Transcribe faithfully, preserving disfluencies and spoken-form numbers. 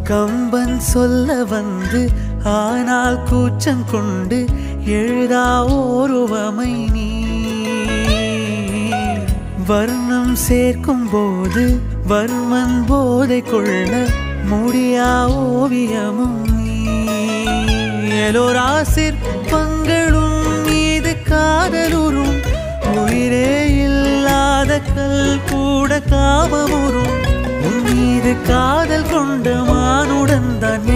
கம்பன் சொல்ல வந்து ஆனால் கூச்சம் கொண்டு எழுதா ஓருவமை நீ வர்ணம் சேர்க்கும் போது வர்மன் போதை கொள்ள முடியா ஓவியமும் நீ எலோரா சிற்பங்களும் மீது காதலுறும் உயிரே இல்லாத கல் கூட காமமுறும் உன் மீது காதல் கொண்ட மானுடன் தான்